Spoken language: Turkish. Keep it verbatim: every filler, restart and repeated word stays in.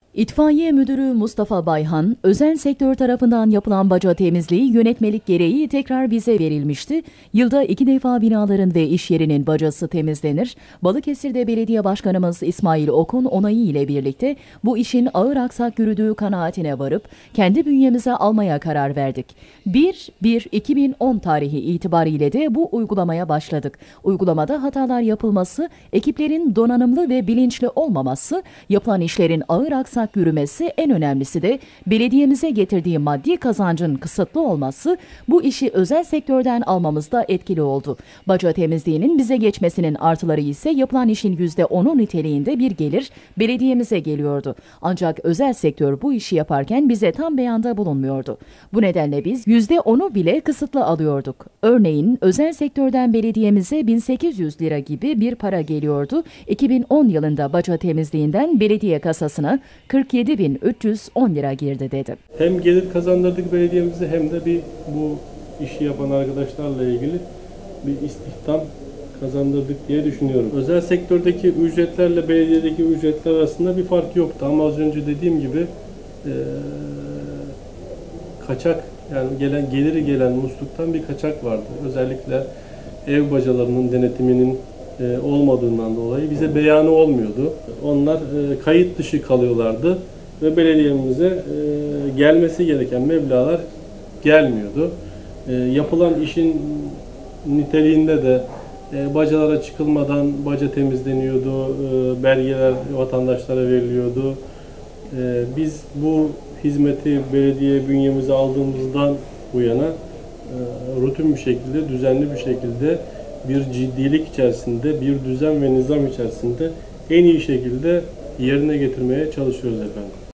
İtfaiye Müdürü Mustafa Bayhan, özel sektör tarafından yapılan baca temizliği yönetmelik gereği tekrar bize verilmişti. Yılda iki defa binaların ve iş yerinin bacası temizlenir. Balıkesir'de Belediye Başkanımız İsmail Ok'un onayı ile birlikte bu işin ağır aksak yürüdüğü kanaatine varıp kendi bünyemize almaya karar verdik. bir bir iki bin on tarihi itibariyle de bu uygulamaya başladık. Uygulamada hatalar yapılması, ekiplerin donanımlı ve bilinçli olmaması, yapılan işlerin ağır aksak yürümesi, en önemlisi de belediyemize getirdiği maddi kazancın kısıtlı olması bu işi özel sektörden almamızda etkili oldu. Baca temizliğinin bize geçmesinin artıları ise yapılan işin yüzde onu niteliğinde bir gelir belediyemize geliyordu. Ancak özel sektör bu işi yaparken bize tam beyanda bulunmuyordu. Bu nedenle biz yüzde onu bile kısıtlı alıyorduk. Örneğin özel sektörden belediyemize bin sekiz yüz lira gibi bir para geliyordu. iki bin on yılında baca temizliğinden belediye kasasına kırk yedi bin üç yüz on lira girdi dedi. Hem gelir kazandırdık belediyemize hem de bir bu işi yapan arkadaşlarla ilgili bir istihdam kazandırdık diye düşünüyorum. Özel sektördeki ücretlerle belediyedeki ücretler arasında bir fark yoktu ama az önce dediğim gibi ee, kaçak, yani gelen geliri gelen musluktan bir kaçak vardı. Özellikle ev bacalarının denetiminin e, olmadığından dolayı bize beyanı olmuyordu. Onlar e, kayıt dışı kalıyorlardı ve belediyemize e, gelmesi gereken meblağlar gelmiyordu. E, yapılan işin niteliğinde de e, bacalara çıkılmadan baca temizleniyordu, e, belgeler vatandaşlara veriliyordu. E, biz bu hizmeti belediye bünyemize aldığımızdan bu yana e, rutin bir şekilde, düzenli bir şekilde, bir ciddilik içerisinde, bir düzen ve nizam içerisinde en iyi şekilde yerine getirmeye çalışıyoruz efendim.